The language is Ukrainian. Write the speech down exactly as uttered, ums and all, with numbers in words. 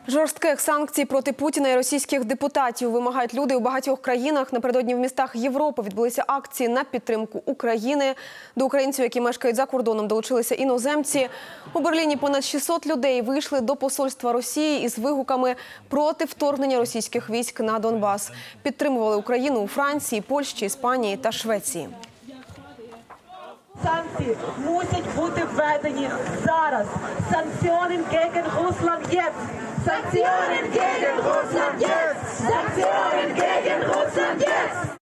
Жорстких санкцій проти Путіна і російських депутатів вимагають люди у багатьох країнах. Напередодні в містах Європи відбулися акції на підтримку України. До українців, які мешкають за кордоном, долучилися іноземці. У Берліні понад шістсот людей вийшли до посольства Росії із вигуками проти вторгнення російських військ на Донбас. Підтримували Україну у Франції, Польщі, Іспанії та Швеції. Санкції мусять бути введені зараз. Санкціонен gegen Russland jetzt. Санкціонен gegen Russland jetzt. Санкціонен gegen Russland jetzt.